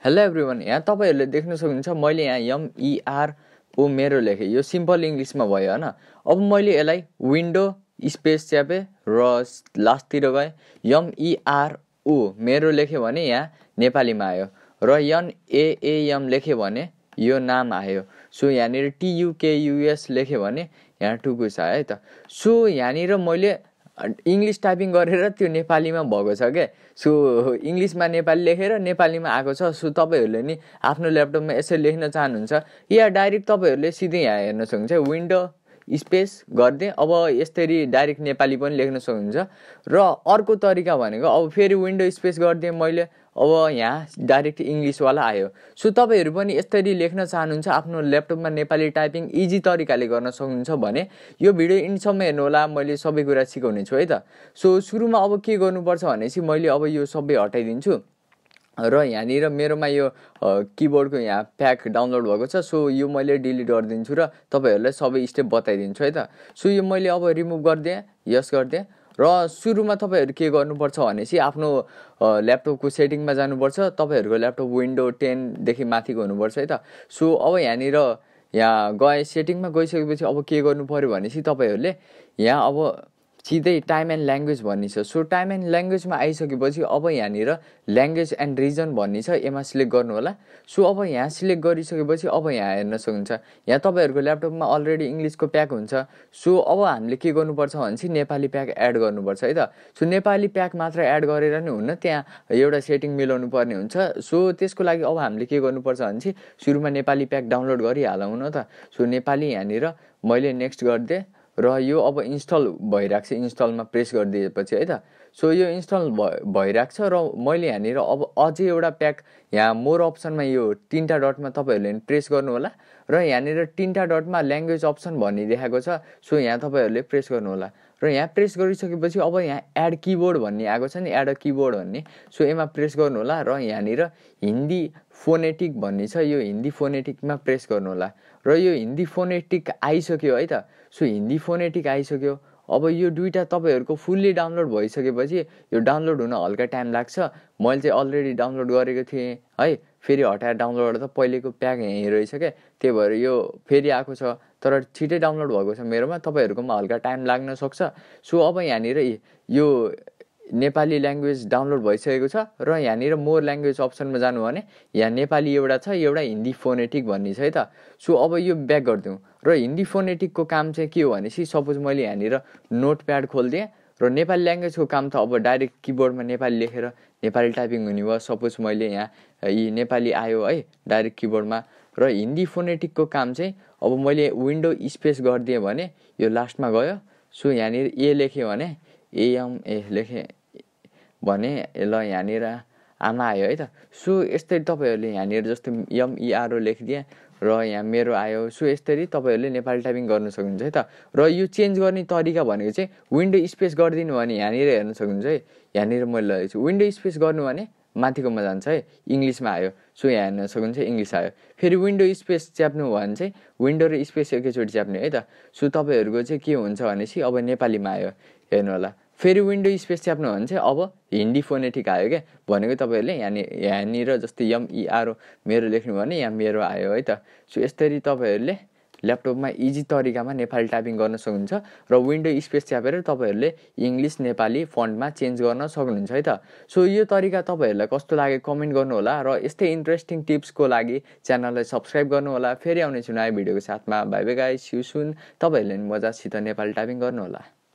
Hello everyone, यहाँ तपाईँहरूले देख्न सक्नुहुन्छ मैले यहाँ MERO मेरो लेखेँ। यो सिम्पल इङ्ग्लिसमा भयो होइन। अब मैले यसलाई विन्डो स्पेस च्यापेँ र लास्टतिर गएँ MERO मेरो लेखेँ भने यहाँ नेपालीमा आयो र NAAM लेखेँ भने यो नाम आयो। सो यहाँनिर TUKUS लेखेँ भने यहाँ टुकुस आयो है त। सो यहाँनिर मैले इङ्ग्लिस टाइपिङ गरेर त्यो नेपालीमा भएको छ क्या। सो इङ्ग्लिसमा नेपाली लेखेर नेपालीमा आएको छ। सो तपाईँहरूले नि आफ्नो ल्यापटपमा यसरी लेख्न चाहनुहुन्छ या डाइरेक्ट तपाईँहरूले सिधै यहाँ हेर्न सक्नुहुन्छ विन्डो स्पेस गरिदिएँ। अब यसरी डाइरेक्ट नेपाली पनि लेख्न सक्नुहुन्छ। र अर्को तरिका भनेको अब फेरि विन्डो स्पेस गरिदिएँ मैले, अब यहाँ डाइरेक्ट इङ्ग्लिसवाला आयो। सो तपाईँहरू पनि यसरी लेख्न चाहनुहुन्छ आफ्नो ल्यापटपमा नेपाली टाइपिङ इजी तरिकाले गर्न सक्नुहुन्छ भने यो भिडियो इन्डसम्म हेर्नु होला। मैले सबै कुरा सिकाउने छु है त। सो सुरुमा अब के गर्नुपर्छ भनेपछि मैले अब यो सबै हटाइदिन्छु र यहाँनिर मेरोमा यो किबोर्डको यहाँ प्याक डाउनलोड भएको छ। सो यो मैले डिलिट गरिदिन्छु र तपाईँहरूलाई सबै स्टेप बताइदिन्छु है त। सो यो मैले अब रिमुभ गरिदिएँ, यस गरिदिएँ। र सुरुमा तपाईँहरू के गर्नुपर्छ भनेपछि आफ्नो ल्यापटपको सेटिङमा जानुपर्छ। तपाईँहरूको ल्यापटप विन्डो 10 देखि माथिको हुनुपर्छ है त। सो अब यहाँनिर यहाँ गए सेटिङमा गइसकेपछि अब के गर्नु पर्यो भनेपछि तपाईँहरूले यहाँ अब सिधै टाइम एन्ड ल्याङ्ग्वेज भन्ने छ। सो टाइम एन्ड ल्याङ्ग्वेजमा आइसकेपछि अब यहाँनिर ल्याङ्ग्वेज एन्ड रिजन भन्ने छ, यसमा सिलेक्ट गर्नु होला। सो अब यहाँ सिलेक्ट गरिसकेपछि अब यहाँ हेर्न सक्नुहुन्छ यहाँ तपाईँहरूको ल्यापटपमा अलरेडी इङ्ग्लिसको प्याक हुन्छ। सो अब हामीले के गर्नुपर्छ भनेपछि नेपाली प्याक एड गर्नुपर्छ है त। सो नेपाली प्याक मात्र एड गरेर नि हुन्न, त्यहाँ एउटा सेटिङ मिलाउनु पर्ने हुन्छ। सो त्यसको लागि अब हामीले के गर्नुपर्छ भनेपछि सुरुमा नेपाली प्याक डाउनलोड गरिहालौँ न त। सो नेपाली यहाँनिर मैले नेक्स्ट गरिदिएँ र यो अब इन्स्टल भइरहेको छ। इन्स्टलमा प्रेस गरिदिएपछि है त। सो यो इन्स्टल भइरहेको छ र मैले यहाँनिर अब अझै एउटा प्याक यहाँ मोर अप्सनमा यो 3टा डटमा तपाईँहरूले प्रेस गर्नु होला र यहाँनिर 3टा डटमा ल्याङ्ग्वेज अप्सन भन्ने देखाएको छ। सो यहाँ तपाईँहरूले प्रेस गर्नु होला र यहाँ प्रेस गरिसकेपछि अब यहाँ एड किबोर्ड भन्ने आएको छ नि, एड अ किबोर्ड भन्ने। सो यसमा प्रेस गर्नु होला र यहाँनिर हिन्दी फोनेटिक भन्ने छ, यो हिन्दी फोनेटिकमा प्रेस गर्नु होला र यो हिन्दी फोनेटिक आइसक्यो है त। सो हिन्दी फोनेटिक आइसक्यो। अब यो दुईटा तपाईँहरूको फुल्ली डाउनलोड भइसकेपछि यो डाउनलोड हुन हल्का टाइम लाग्छ। मैले चाहिँ अलरेडी डाउनलोड गरेको थिएँ है, फेरि हटाएर डाउनलोड गर्दा पहिलेको प्याक यहीँ रहेछ क्या, त्यही भएर यो फेरि आएको छ। तर छिटै डाउनलोड भएको छ मेरोमा, तपाईँहरूकोमा हल्का टाइम लाग्न सक्छ। सो अब यहाँनिर यो नेपाली ल्याङ्ग्वेज डाउनलोड भइसकेको छ र यहाँनिर मोर ल्याङ्ग्वेज अप्सनमा जानु भने यहाँ नेपाली एउटा छ, एउटा हिन्दी फोनेटिक भन्ने छ है त। सो अब यो ब्याक गरिदिउँ र हिन्दी फोनेटिकको काम चाहिँ के हो भनेपछि सपोज मैले यहाँनिर नोटप्याड खोलिदिएँ र नेपाली ल्याङ्ग्वेजको काम त अब डाइरेक्ट किबोर्डमा नेपाली लेखेर नेपाली टाइपिङ हुने भयो। सपोज मैले यहाँ यी नेपाली आयो है डाइरेक्ट किबोर्डमा। र हिन्दी फोनेटिकको काम चाहिँ अब मैले विन्डो स्पेस गरिदिएँ भने यो लास्टमा गयो। सो यहाँनिर ए लेखेँ भने AMA लेखेँ भने ल यहाँनिर आमा आयो है त। सो यस्तै तपाईँहरूले यहाँनिर जस्तो MERO लेखिदिएँ र यहाँ मेरो आयो। सो यसरी तपाईँहरूले नेपाली टाइपिङ गर्न सक्नुहुन्छ है त। र यो चेन्ज गर्ने तरिका भनेको चाहिँ विन्डो स्पेस गरिदिनु भने यहाँनिर हेर्न सक्नुहुन्छ है। यहाँनिर मैले लगेको छु विन्डो स्पेस गर्नु भने माथिकोमा जान्छ है, इङ्ग्लिसमा आयो। सो यहाँ हेर्न सक्नुहुन्छ इङ्ग्लिस आयो। फेरि विन्डो स्पेस च्याप्नु भयो भने चाहिँ विन्डो र स्पेस एकैचोटि च्याप्ने है त। सो तपाईँहरूको चाहिँ के हुन्छ भनेपछि अब नेपालीमा आयो हेर्नु होला। फेरि विन्डो स्पेस च्याप्नु भने चाहिँ अब हिन्दी फोनेटिक आयो क्या। भनेको तपाईँहरूले यहाँनिर जस्तै MERO मेरो लेख्नु भने यहाँ मेरो आयो है त। सो यसरी तपाईँहरूले ल्यापटपमा इजी तरिकामा नेपाली टाइपिङ गर्न सक्नुहुन्छ र विन्डो स्पेस च्यापेर तपाईँहरूले इङ्ग्लिस नेपाली फन्टमा चेन्ज गर्न सक्नुहुन्छ है त। सो यो तरिका तपाईँहरूलाई कस्तो लाग्यो कमेन्ट गर्नु होला र यस्तै इन्ट्रेस्टिङ टिप्सको लागि च्यानललाई सब्सक्राइब गर्नु होला। फेरि आउने छु नयाँ भिडियोको साथमा। Bye bye guys, see you soon. तपाईँहरूले नि मजासित नेपाली टाइपिङ गर्नु होला।